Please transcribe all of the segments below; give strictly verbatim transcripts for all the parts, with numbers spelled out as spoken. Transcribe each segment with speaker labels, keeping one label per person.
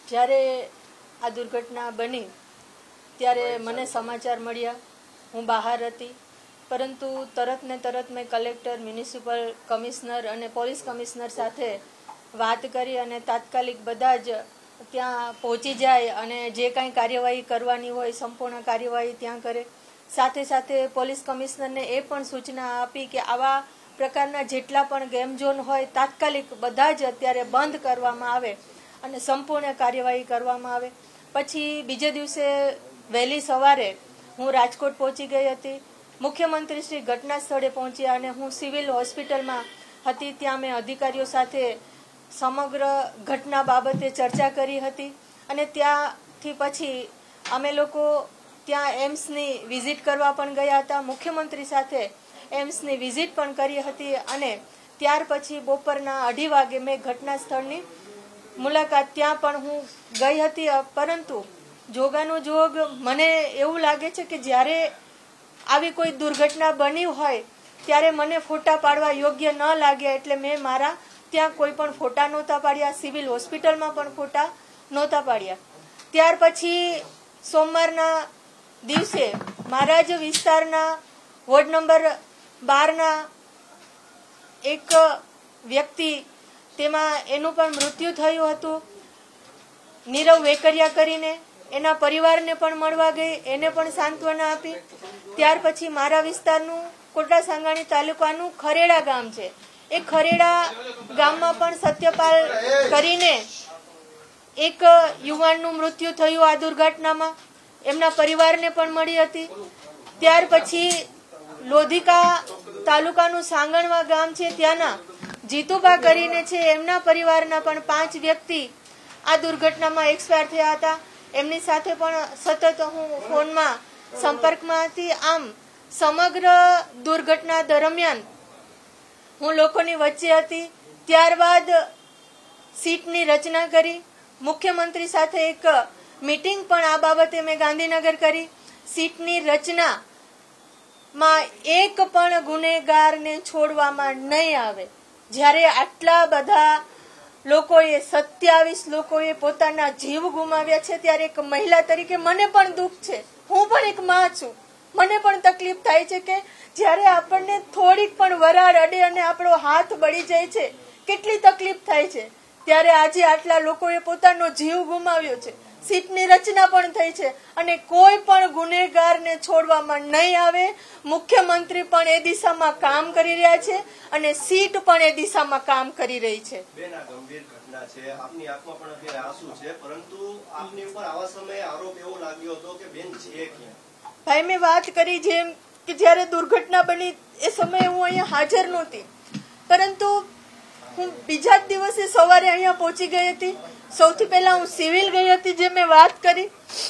Speaker 1: જ્યારે આ દુર્ઘટના બની ત્યારે મને સમાચાર મળ્યા, હું બહાર હતી, પરંતુ તરત ને તરત મેં કલેક્ટર, મ્યુનિસિપલ કમિશનર અને પોલીસ કમિશનર સાથે વાત કરી અને તાત્કાલિક બધા જ ત્યાં પહોંચી જાય અને જે કાંઈ કાર્યવાહી કરવાની હોય સંપૂર્ણ કાર્યવાહી ત્યાં કરે. સાથે સાથે પોલીસ કમિશનરને એ પણ સૂચના આપી કે આવા પ્રકારના જેટલા પણ ગેમ ઝોન હોય તાત્કાલિક બધા જ અત્યારે બંધ કરવામાં આવે અને સંપૂર્ણ કાર્યવાહી કરવામાં આવે. પછી બીજે દિવસે વહેલી સવારે હું રાજકોટ પહોંચી ગઈ હતી. મુખ્યમંત્રી શ્રી ઘટના સ્થળે પહોંચ્યા અને હું સિવિલ હોસ્પિટલમાં હતી. ત્યાં મેં અધિકારીઓ સાથે સમગ્ર ઘટના બાબતે ચર્ચા કરી હતી અને ત્યાંથી પછી અમે લોકો ત્યાં એમ્સની વિઝિટ કરવા પણ ગયા હતા. મુખ્યમંત્રી સાથે એમ્સની વિઝિટ પણ કરી હતી અને ત્યાર પછી બપોરના અઢી વાગે મેં ઘટના સ્થળની મુલાકાત ત્યાં પણ હું ગઈ હતી. પરંતુ જોગાનો જોગ મને એવું લાગે છે કે જ્યારે આવી કોઈ દુર્ઘટના બની હોય ત્યારે મને ફોટા પાડવા યોગ્ય ન લાગ્યા, એટલે મેં મારા ત્યાં કોઈ પણ ફોટા નહોતા પાડ્યા, સિવિલ હોસ્પિટલમાં પણ ફોટા નહોતા પાડ્યા. ત્યાર પછી સોમવારના દિવસે મારા જ વિસ્તારના વોર્ડ નંબર બારના એક વ્યક્તિ, તેમાં એનું પણ મૃત્યુ થયું હતું, નીરવ વેકરિયા કરીને. એના પરિવારને પણ મળવા ગઈ, એને પણ સાંત્વના આપી. ત્યાર પછી મારા વિસ્તારનું કોટા સાંગાણી તાલુકાનું ખરેડા ગામ છે, એ ખરેડા ગામમાં પણ સત્યપાલ કરીને એક યુવાનનું મૃત્યુ થયું આ દુર્ઘટનામાં, એમના પરિવારને પણ મળી હતી. ત્યાર પછી લોધિકા તાલુકાનું સાંગણવા ગામ છે, ત્યાંના જીતુબા કરીને છે, એમના પરિવારના પણ પાંચ વ્યક્તિ આ દુર્ઘટનામાં એક્સપાયર થયા હતા. એમની સાથે પણ સતત હું ફોનમાં સંપર્કમાં હતી. આમ સમગ્ર દુર્ઘટના દરમિયાન હું લોકોની વચ્ચે હતી. ત્યારબાદ સીટની રચના કરી. મુખ્યમંત્રી સાથે એક મીટિંગ પણ આ બાબતે મેં ગાંધીનગર કરી. સીટની રચનામાં એક પણ ગુનેગારને છોડવામાં નહીં આવે. જ્યારે આટલા બધા લોકોએ, સત્યાવીસ લોકોએ પોતાના જીવ ગુમાવ્યા છે, ત્યારે એક મહિલા તરીકે મને પણ દુઃખ છે. હું પણ એક માં છું, મને પણ તકલીફ થાય છે કે જ્યારે આપણને થોડીક પણ વરાળ અડે અને આપણો હાથ બળી જાય છે, કેટલી તકલીફ થાય છે. ત્યારે આજે આટલા લોકોએ પોતાનો જીવ ગુમાવ્યો છે, સીટની રચના પણ થઈ છે અને કોઈ પણ ગુનેગારને છોડવામાં નહીં આવે. મુખ્યમંત્રી પણ એ દિશામાં કામ કરી રહ્યા છે અને સીટ પણ એ દિશામાં કામ કરી રહી છે.
Speaker 2: બેન, આ ગંભીર ઘટના છે, આપની આંખમાં પણ અત્યારે આંસુ છે, પરંતુ આપની ઉપર આવા સમયે આરોપ એવો લાગ્યો હતો કે બેન છે ક્યાં?
Speaker 1: ભાઈ, મેં વાત કરી જેમ કે જ્યારે દુર્ઘટના બની એ સમયે હું અહીંયા હાજર નહોતી, પરંતુ હું બીજા જ દિવસે સવારે અહીંયા પહોંચી ગઈ હતી. સૌથી પહેલા હું સિવિલ ગઈ હતી, જે મેં વાત કરી.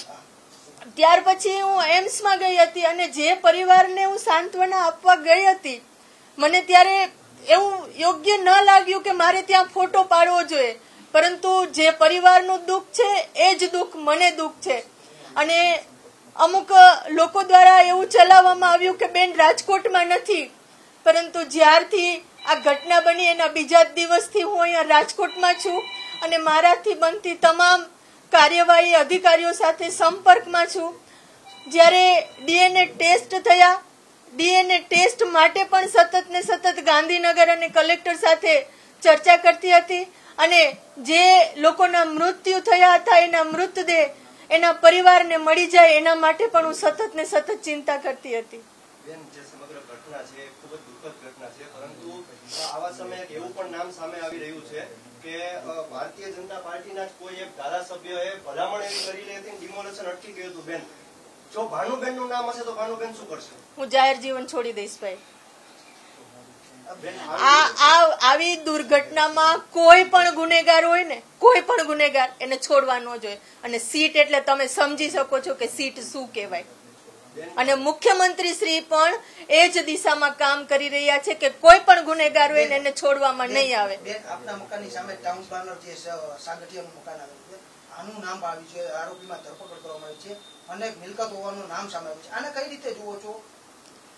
Speaker 1: ત્યાર પછી હું એમ્સમાં ગઈ હતી અને જે પરિવારને હું સાંત્વના આપવા ગઈ હતી, મને ત્યારે એવું યોગ્ય ન લાગ્યું કે મારે ત્યાં ફોટો પાડવો જોઈએ, પરંતુ જે પરિવારનું દુઃખ છે એ જ દુઃખ મને દુઃખ છે. અને અમુક લોકો દ્વારા એવું ચલાવવામાં આવ્યું કે બેન રાજકોટમાં નથી, પરંતુ જ્યારથી આ ઘટના બની એના બીજા જ દિવસથી હું અહીંયા રાજકોટમાં છું અને મારાથી બનતી તમામ કાર્યવાહી અધિકારીઓ સાથે સંપર્કમાં છું. જ્યારે ડીએનએ ટેસ્ટ થયા, ડીએનએ ટેસ્ટ માટે પણ સતત ને સતત ગાંધીનગર અને કલેક્ટર સાથે ચર્ચા કરતી હતી અને જે લોકોના મૃત્યુ થયા હતા એના મૃતદેહ એના પરિવારને મળી જાય એના માટે પણ હું સતત ને સતત ચિંતા કરતી હતી.
Speaker 2: બેન, જે સમગ્ર ઘટના છે ખૂબ જ દુઃખદ ઘટના છે, પરંતુ આવા સમયે એવું પણ નામ સામે આવી રહ્યું છે કે ભારતીય જનતા પાર્ટીના જ કોઈ એક ધારાસભ્યએ ભલામણ એવી કરી હતી, ડિમોલેશન અટકી ગયું હતું. બેન, જો ભાનુબેન નું નામ હશે તો ભાનુબેન શું કરશે?
Speaker 1: હું જાહેર જીવન છોડી દઈશ. ભાઈ, આ આવી દુર્ઘટનામાં કોઈ પણ ગુનેગાર હોય ને, કોઈ પણ ગુનેગાર એને છોડવા ન જોઈએ. અને સીટ એટલે તમે સમજી શકો છો કે સીટ શું કહેવાય. અને મુખ્યમંત્રી શ્રી પણ એ જ દિશામાં કામ કરી રહ્યા છે કે કોઈ પણ ગુનેગાર હોય ને એને છોડવામાં નહીં આવે.
Speaker 3: આપના મકાનની સામે ટાઉન પ્લાનર જે સાગઠિયાનું મકાન આવેલું છે, આનું નામ આવ્યું છે, આરોપીમાં ધરપકડ કરવામાં આવી છે, અનેક મિલકત હોવાનું નામ સામે આવ્યું છે. આને કઈ રીતે જુઓ છો?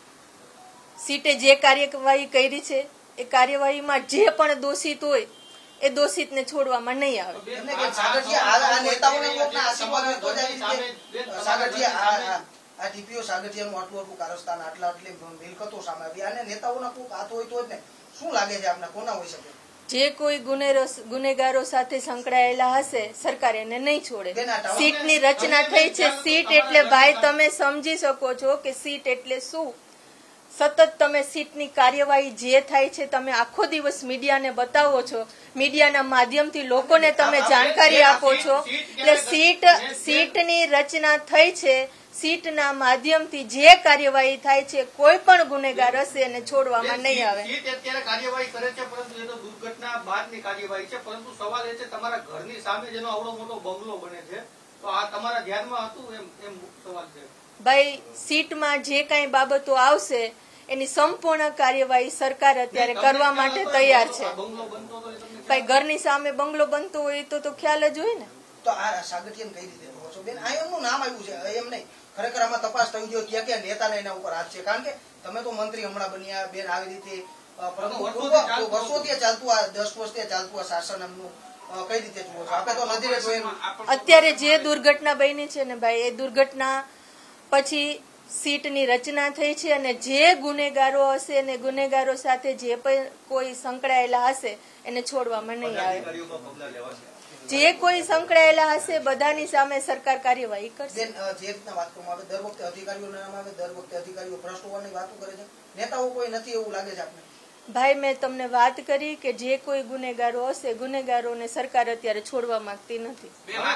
Speaker 1: સીટે જે કાર્યવાહી કરી છે એ કાર્યવાહીમાં જે પણ દોષિત હોય એ દોષિતને છોડવામાં નહીં આવે.
Speaker 3: એમને કે સાગઠિયા આ નેતાઓને કોકના આશીર્વાદ તો જ આવી રીતે સાગઠિયા આ આ ટીપીઓ સાગઠિયાનું આટલું આટલું કારસ્તાન આટલા આટલી મિલકતો સામે આવી અને નેતાઓના કોક હાથ હોય તો જ ને શું લાગે છે આપને કોના હોઈ શકે?
Speaker 1: જે કોઈ ગુનેરો ગુનેગારો સાથે સંકળાયેલા હશે સરકાર એને નહીં છોડે. સીટની રચના થઈ છે. સીટ એટલે ભાઈ તમે સમજી શકો છો કે સીટ એટલે શું. સતત તમે સીટની કાર્યવાહી જે થાય છે તમે આખો દિવસ મીડિયાને બતાવો છો, મીડિયાના માધ્યમથી લોકોને તમે જાણકારી આપો છો. એટલે સીટ સીટની રચના થઈ છે. સીટના માધ્યમથી જે કાર્યવાહી થાય છે કોઈ પણ ગુનેગાર હશે એને છોડવામાં નહીં આવે.
Speaker 4: સીટ અત્યારે કાર્યવાહી કરે છે પરંતુ એ તો દુર્ઘટના બાદની કાર્યવાહી છે. પરંતુ સવાલ એ છે તમારા ઘરની સામે જેનો આવડો મોટો બંગલો બને છે તો આ તમારા ધ્યાનમાં હતું એમ એમ સવાલ છે.
Speaker 1: ભાઈ સીટમાં જે કઈ બાબતો આવશે એની સંપૂર્ણ કાર્યવાહી સરકાર અત્યારે કરવા માટે તૈયાર છે. ભાઈ ઘરની સામે બંગલો બનતો હોય તો તો ખ્યાલ જ હોય ને.
Speaker 3: તો આ સાગઠિયાને કઈ રીતે કહો છો બેન? આ એમનું નામ આવ્યું છે એમ નહીં, ખરેખર આમાં તપાસ થવી જોઈએ ક્યાં ક્યાં નેતાને એના ઉપર હાથ છે. કારણ કે તમે તો મંત્રી હમણાં બન્યા બેન આવી રીતે, પરંતુ વર્ષોથી ચાલતું આ દસ વર્ષથી ચાલતું આ શાસન એમનું કઈ રીતે જુઓ છો? આપણે તો નજરે જોઈએ.
Speaker 1: અત્યારે જે દુર્ઘટના બની છે ને ભાઈ એ દુર્ઘટના પછી સીટની રચના થઈ છે અને જે ગુનેગારો હશે અને ગુનેગારો સાથે જે પણ કોઈ સંકળાયેલા હશે એને છોડવામાં નહીં આવે. જે કોઈ સંકળાયેલા હશે બધાની સામે સરકાર કાર્યવાહી કરશે.
Speaker 3: જે રીતના વાત કરવામાં આવે દર વખતે અધિકારીઓના નામ આવે, દર વખતે અધિકારીઓ ભ્રષ્ટ હોવાની વાતો કરે છે, નેતાઓ કોઈ નથી એવું લાગે છે આપને?
Speaker 1: ભાઈ મેં તમને વાત કરી કે જે કોઈ ગુનેગારો હશે ગુનેગારોને સરકાર અત્યારે છોડવા માંગતી નથી.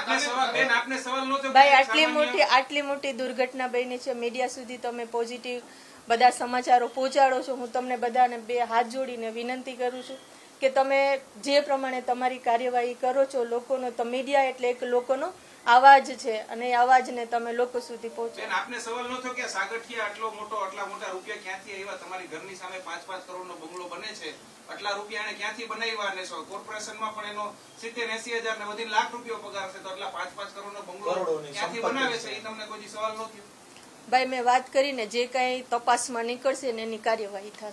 Speaker 1: ભાઈ આટલી મોટી આટલી મોટી દુર્ઘટના બની છે, મીડિયા સુધી તમે પોઝિટિવ બધા સમાચારો પહોંચાડો છો. હું તમને બધાને બે હાથ જોડીને વિનંતી કરું છું કે તમે જે પ્રમાણે તમારી કાર્યવાહી કરો છો, લોકોનો તો મીડિયા એટલે એક લોકોનો અવાજ છે અને એ અવાજને તમે લોકો સુધી પહોંચો.
Speaker 5: આપને સવાલ ન થયો કે સાગઠિયા આટલો મોટો આટલા મોટા રૂપિયા ક્યાંથી આવ્યા? તમારી ઘરની સામે પાંચ પાંચ કરોડ નો બંગલો બને છે, આટલા રૂપિયા એને ક્યાંથી બનાવ્યા? અને કોર્પોરેશનમાં પણ એનો સિત્તેર એસી હજાર ને વધીને લાખ રૂપિયા પગાર છે, તો આટલા પાંચ પાંચ કરોડ નો બંગલો ક્યાંથી બનાવે છે? એ તમને કોઈ સવાલ ન થયો?
Speaker 1: ભાઈ મેં વાત કરીને જે કઈ તપાસમાં નીકળશે ને એની કાર્યવાહી થશે.